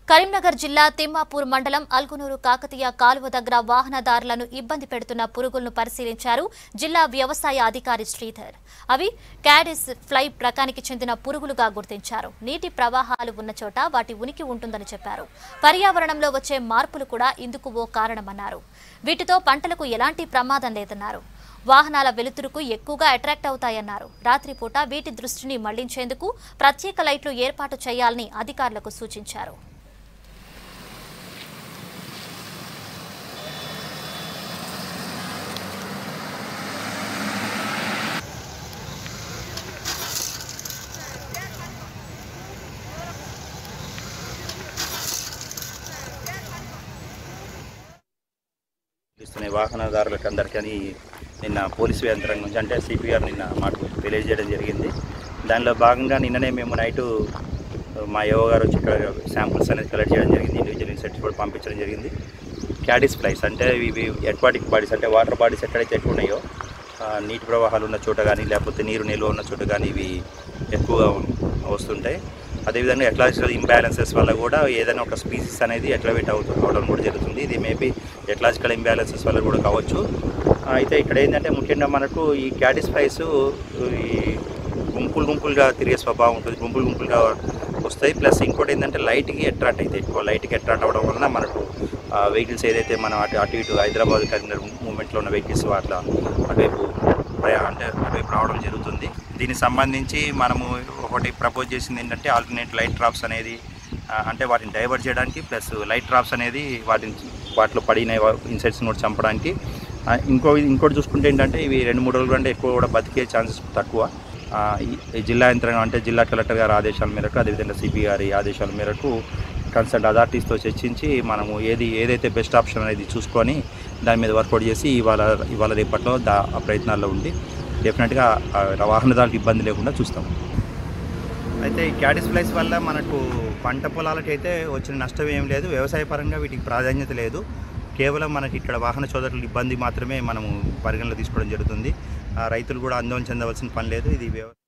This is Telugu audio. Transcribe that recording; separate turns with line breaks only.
కరీంనగర్ జిల్లా తిమ్మాపూర్ మండలం అల్గునూరు కాకతీయ కాలువ దగ్గర వాహనదారులను ఇబ్బంది పెడుతున్న పురుగులను పరిశీలించారు జిల్లా వ్యవసాయ అధికారి శ్రీధర్. అవి క్యాడిస్ ఫ్లై రకానికి చెందిన పురుగులుగా గుర్తించారు. నీటి ప్రవాహాలు ఉన్న చోట వాటి ఉనికి ఉంటుందని చెప్పారు. పర్యావరణంలో వచ్చే మార్పులు కూడా ఇందుకు ఓ కారణమన్నారు. వీటితో పంటలకు ఎలాంటి ప్రమాదం లేదన్నారు. వాహనాల వెలుతురుకు ఎక్కువగా అట్రాక్ట్ అవుతాయన్నారు. రాత్రిపూట వీటి దృష్టిని మళ్లించేందుకు ప్రత్యేక లైట్లు ఏర్పాటు చేయాలని అధికారులకు సూచించారు.
వాహనదారులకు అందరికీ నిన్న పోలీసు యంత్రాంగం నుంచి అంటే సిపిఆర్ నిన్న మాకు తెలియజేయడం జరిగింది. దానిలో భాగంగా నిన్ననే మేము నైటు మా యోగ గారు వచ్చి ఇక్కడ శాంపుల్స్ అనేది కలెక్ట్ చేయడం జరిగింది. ఇండివిజువల్ ఇన్సెక్ట్స్ కూడా పంపించడం జరిగింది. క్యాడిస్ ఫ్లైస్ అంటే ఇవి అక్వాటిక్ బాడీస్ అంటే వాటర్ బాడీస్ ఎక్కడైతే ఎక్కువ ఉన్నాయో నీటి ప్రవాహాలు ఉన్న చోట కానీ లేకపోతే నీరు నిల్వ ఉన్న చోట కానీ ఇవి ఎక్కువగా వస్తుంటాయి. అదేవిధంగా ఎకలాజికల్ ఇంబ్యాలెన్సెస్ వల్ల కూడా ఏదైనా ఒక స్పీసీస్ అనేది ఎక్లవేట్ అవడం కూడా జరుగుతుంది. ఇది మేబీ ఎకలాజికల్ ఇంబ్యాలెన్సెస్ వల్ల కూడా కావచ్చు. అయితే ఇక్కడ ఏంటంటే ముఖ్యంగా మనకు ఈ క్యాడిస్ ఫ్లైస్ ఈ గుంపులుగా తిరిగే స్వభావం ఉంటుంది, గుంపులుగా వస్తాయి. ప్లస్ ఇంకోటి ఏంటంటే లైట్కి అట్రాక్ట్ అవుతాయి. ఎక్కువ లైట్కి అట్రాక్ట్ అవ్వడం వలన మనకు వెహికల్స్ ఏదైతే మనం అటు ఇటు హైదరాబాద్ కరీంనగర్ మూవ్మెంట్లో ఉన్న వెహికల్స్ అటువైపు రావడం జరుగుతుంది. దీనికి సంబంధించి మనము ఒకటి ప్రపోజ్ చేసింది ఏంటంటే ఆల్టర్నేట్ లైట్ డ్రాప్స్ అనేది అంటే వాటిని డైవర్ట్ చేయడానికి, ప్లస్ లైట్ డ్రాప్స్ అనేది వాటిలో పడిన ఇన్సెక్ట్స్ని కూడా చంపడానికి. ఇంకోటి చూసుకుంటే ఏంటంటే ఇవి 2-3 రోజుల కంటే ఎక్కువ కూడా బతికే ఛాన్సెస్ తక్కువ. ఈ జిల్లా యంత్రాంగం అంటే జిల్లా కలెక్టర్ గారి ఆదేశాల మేరకు అదేవిధంగా సిపి గారి ఆదేశాల మేరకు కన్సల్ట్ అథారిటీస్తో చర్చించి మనము ఏదైతే బెస్ట్ ఆప్షన్ అనేది చూసుకొని దాని మీద వర్కౌట్ చేసి ఇవాళ రేపట్లో ఆ ప్రయత్నాల్లో ఉండి డెఫినెట్గా వాహనదారులకు ఇబ్బంది లేకుండా చూస్తాం. అయితే ఈ క్యాడిస్ ఫ్లైస్ వల్ల మనకు పంట పొలాలకైతే వచ్చిన నష్టం ఏం లేదు. వ్యవసాయ పరంగా వీటికి ప్రాధాన్యత లేదు. కేవలం మనకి ఇక్కడ వాహన సోదరుల ఇబ్బంది మాత్రమే మనము పరిగణలో తీసుకోవడం జరుగుతుంది. రైతులు కూడా ఆందోళన చెందవలసిన పని లేదు. ఇది